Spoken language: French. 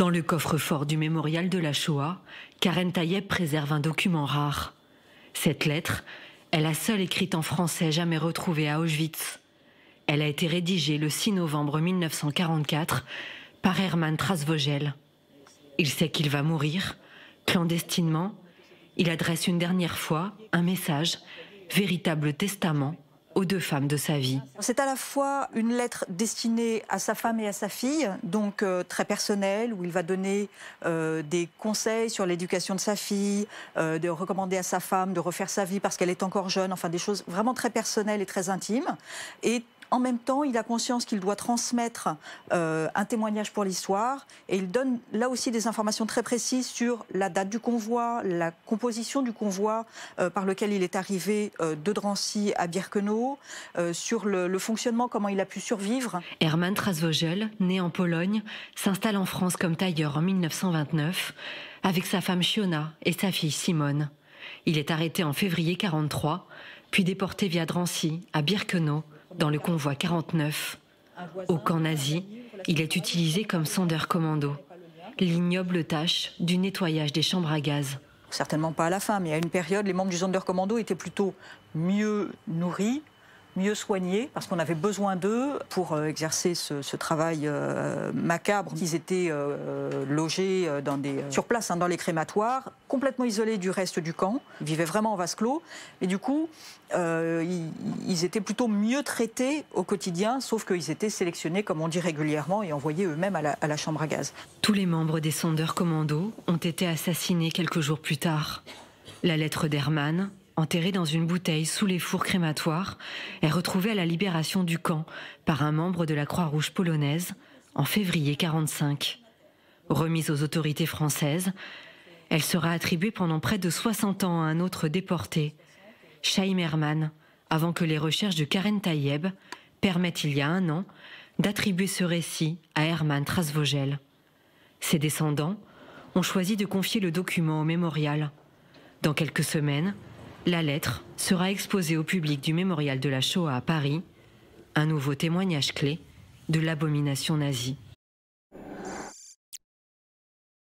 Dans le coffre-fort du mémorial de la Shoah, Karen Tayeb préserve un document rare. Cette lettre est la seule écrite en français jamais retrouvée à Auschwitz. Elle a été rédigée le 6 novembre 1944 par Hermann Trasvogel. Il sait qu'il va mourir. Clandestinement, il adresse une dernière fois un message, véritable testament, aux deux femmes de sa vie. C'est à la fois une lettre destinée à sa femme et à sa fille, donc très personnelle, où il va donner des conseils sur l'éducation de sa fille, de recommander à sa femme de refaire sa vie parce qu'elle est encore jeune, enfin des choses vraiment très personnelles et très intimes. Et en même temps, il a conscience qu'il doit transmettre un témoignage pour l'histoire et il donne là aussi des informations très précises sur la date du convoi, la composition du convoi par lequel il est arrivé de Drancy à Birkenau, sur le fonctionnement, comment il a pu survivre. Hermann Trasvogel, né en Pologne, s'installe en France comme tailleur en 1929 avec sa femme Shiona et sa fille Simone. Il est arrêté en février 1943, puis déporté via Drancy à Birkenau, dans le convoi 49. Au camp nazi, il est utilisé comme sondeur commando. L'ignoble tâche du nettoyage des chambres à gaz. Certainement pas à la fin, mais à une période, les membres du Sonderkommando étaient plutôt mieux nourris, mieux soignés, parce qu'on avait besoin d'eux pour exercer ce travail macabre. Ils étaient logés sur place, dans les crématoires, complètement isolés du reste du camp. Ils vivaient vraiment en vase clos. Et du coup, ils étaient plutôt mieux traités au quotidien, sauf qu'ils étaient sélectionnés, comme on dit régulièrement, et envoyés eux-mêmes à la chambre à gaz. Tous les membres des sondeurs commandos ont été assassinés quelques jours plus tard. La lettre d'Hermann, enterrée dans une bouteille sous les fours crématoires, est retrouvée à la libération du camp par un membre de la Croix-Rouge polonaise en février 1945. Remise aux autorités françaises, elle sera attribuée pendant près de 60 ans à un autre déporté, Chaim Hermann, avant que les recherches de Karen Tayeb permettent il y a 1 an d'attribuer ce récit à Hermann Trasvogel. Ses descendants ont choisi de confier le document au mémorial. Dans quelques semaines, la lettre sera exposée au public du mémorial de la Shoah à Paris, un nouveau témoignage clé de l'abomination nazie.